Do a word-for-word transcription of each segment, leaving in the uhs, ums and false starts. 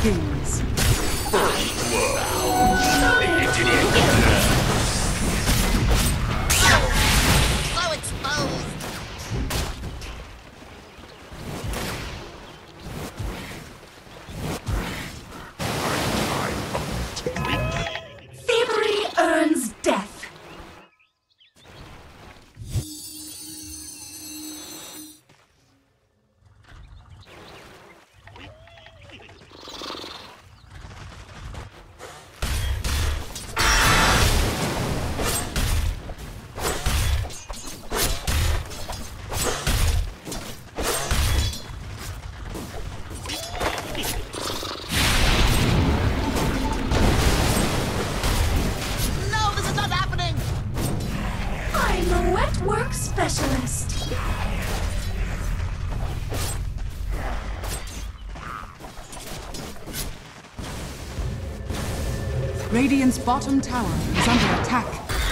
kings. First blood. So exposed. Thievery earns death. No, this is not happening. I'm a wet work specialist. Radiant's bottom tower is under attack.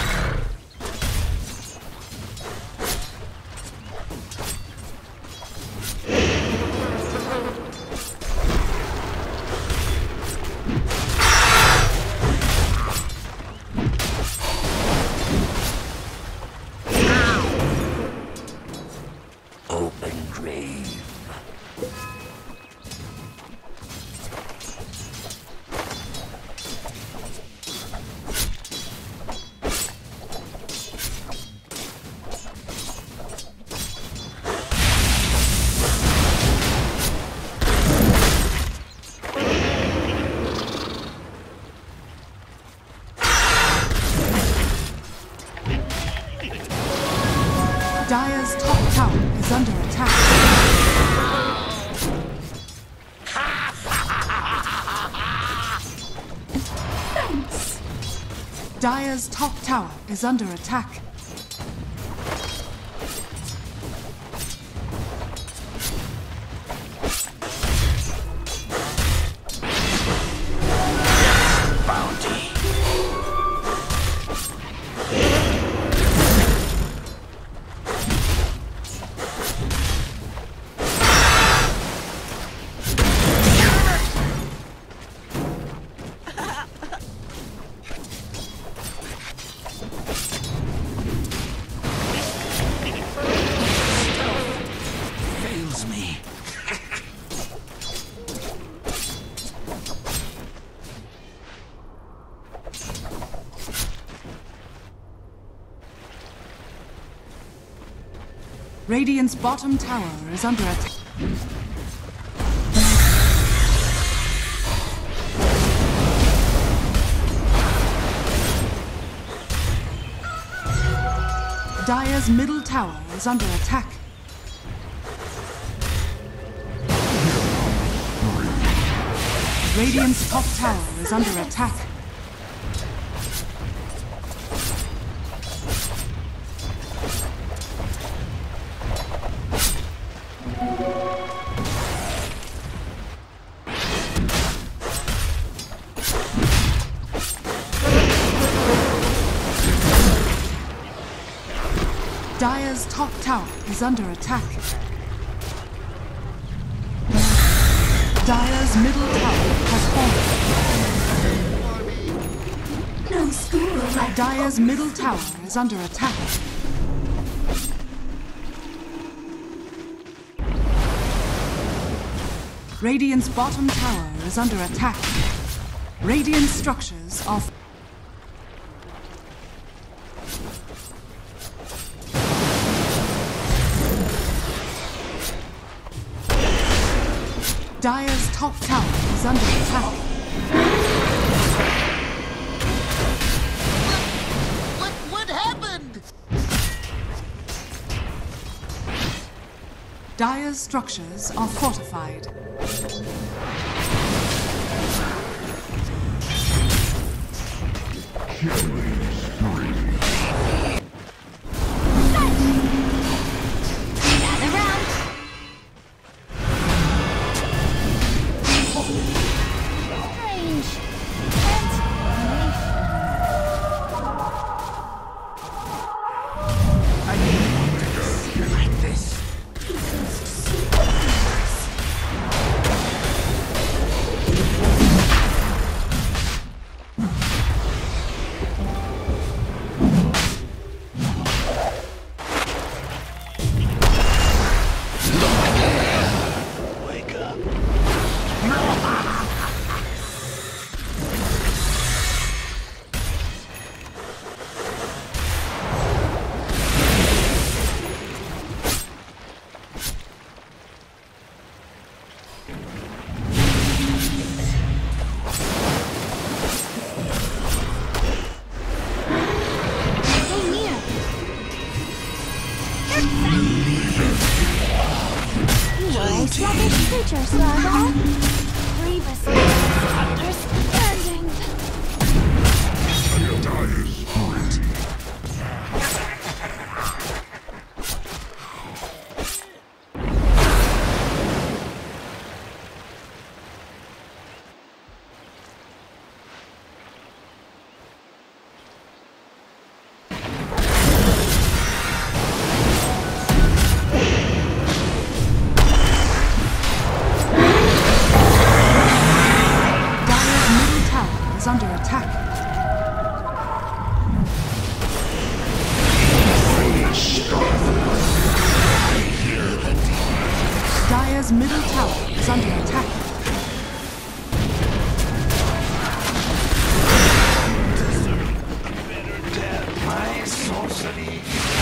Open grave. Dire's top tower is under attack. Thanks. Dire's top tower is under attack. Bounty. Fails me. Radiant's bottom tower is under attack. Dire's middle tower is under attack. Radiant's top tower is under attack. Dire's top tower is under attack. Dire's middle tower has fallen. No school like Dire's middle tower is under attack. Radiant's bottom tower is under attack. Radiant structures are... Dire's top tower is under attack. What, what happened? Dire's structures are fortified. gather round. Strange. Like this. Sluggish creature, Slargar. Grievous understanding. Under attack. Dire's middle tower is under attack. My sorcery.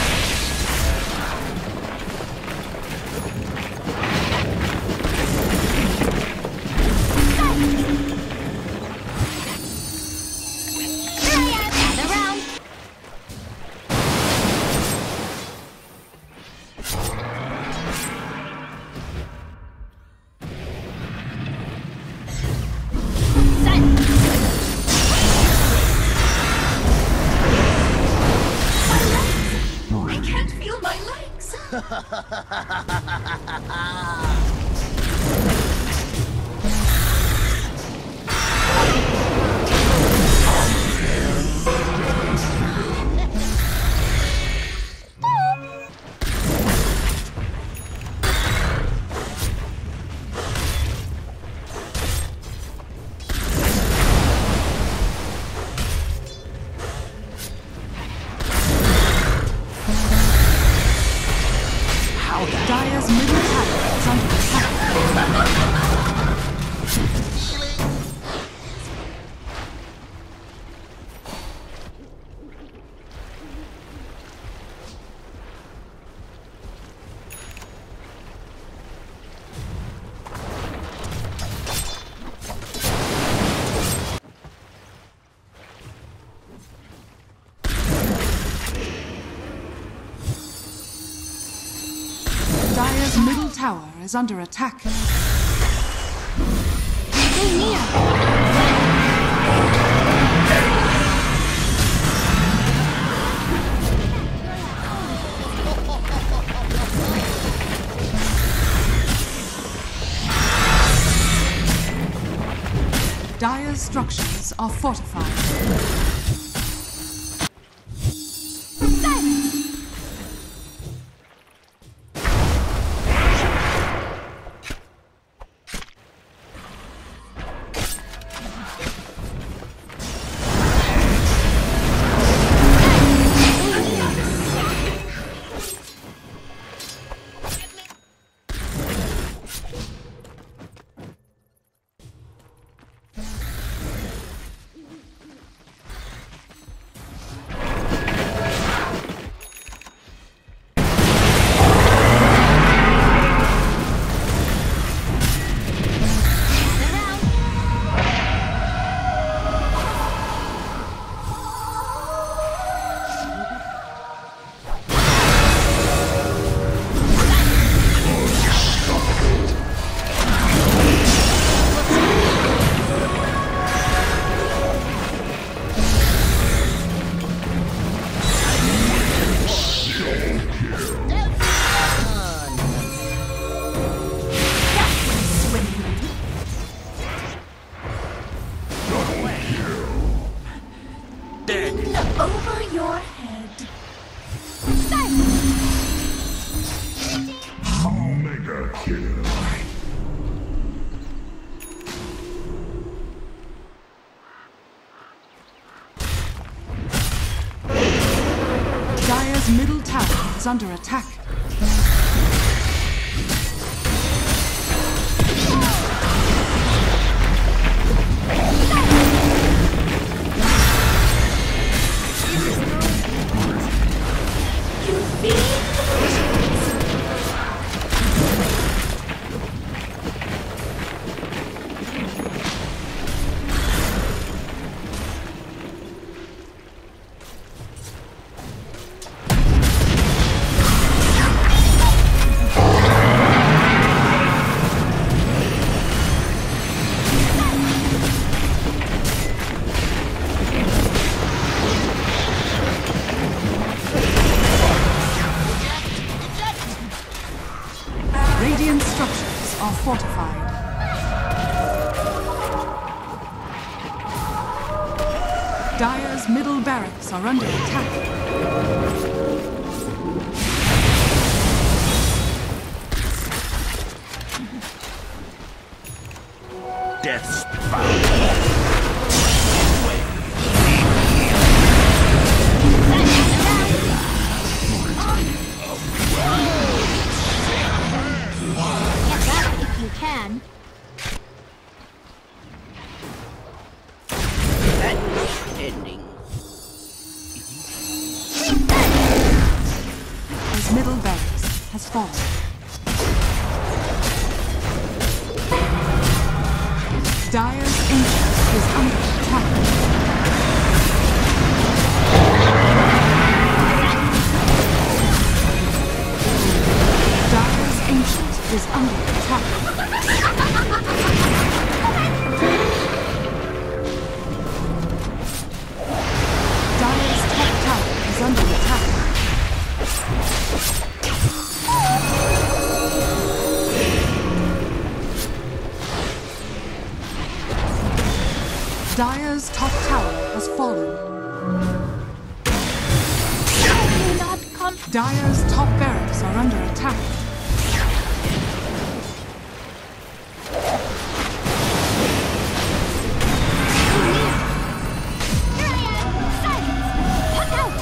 Dire's middle tower is under attack. Dire's middle tower is under attack. Stay near. Dire's structures are fortified. Over your head. Mega kill. Dire's middle tower is under attack. fortified. Dire's middle barracks are under attack. Death's bound. Get that if you can. Ending. His middle barracks has fallen. Dire's ancient is under attack. Dire's ancient is under attack. Dire's top tower is under attack. Dire's top tower has fallen. Do not come. Dire's top barracks are under attack. Here I am. Silence. Look out.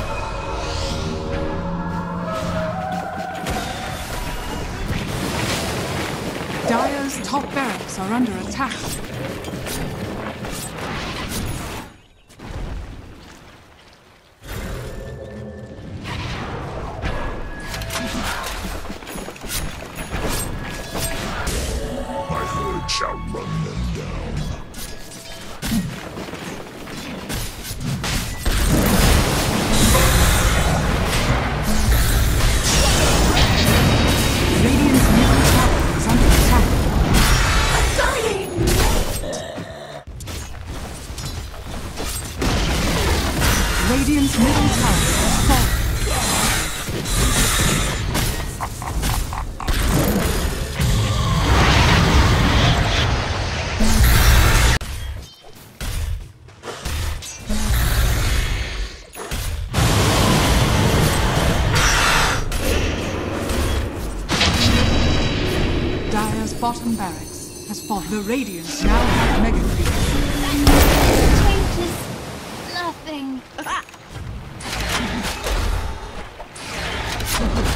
Dire's top barracks are under attack. My herd shall run them down. Radiant's middle tower is under attack. Dying. Radiant's middle tower has fallen. Dire's bottom barracks has fallen. The Radiant now have Mega Creeps. Changes nothing.